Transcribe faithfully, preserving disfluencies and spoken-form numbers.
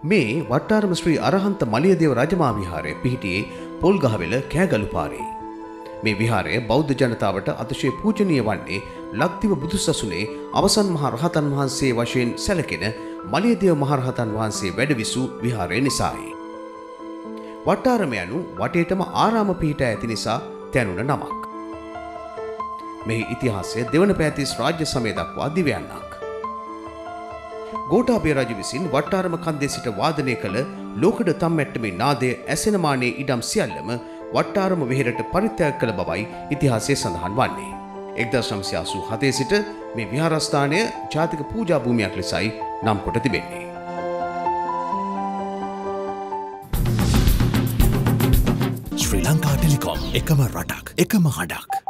මේ වට්ටාරම ශ්‍රී අරහන්ත මලියදේව රජමහා විහාරය පිහිටියේ පොල්ගහවෙල කෑගලු පාරේ. මේ විහාරය බෞද්ධ ජනතාවට අතිශය පූජනීය වන්නේ ලක්දිව බුදුසසුනේ අවසන් මහ රහතන් වහන්සේ වශයෙන් සැලකෙන මලියදේව මහ රහතන් වහන්සේ වැඩවිසූ විහාරය නිසායි. වට්ටාරම යනු වටේටම ආරාම පිහිටා ඇති නිසා තැනුණ නමක්. මෙහි ඉතිහාසය දෙවන පෑතිස් රාජ්‍ය සමය දක්වා දිවයන්නක්. ගෝඨාභය රජු විසින් වට්ටාරම කන්දේ සිට වාදනය කළ ලෝකඩ තම්මැට්ටමේ නාදය ඇසෙනමානයේ ඉඩම් සියල්ලම වට්ටාරම වෙහෙරට පරිත්‍යාග කළ බවයි ඉතිහාසයේ සඳහන් වන්නේ. එක්දහස් නවසිය අසූ හතේ සිට මේ විහාරස්ථානය ජාතික පූජා භූමියක් ලෙසයි නම් කොට තිබෙන්නේ. ශ්‍රී ලංකා ටෙලිකොම් එකම රටක් එකම හඬක්.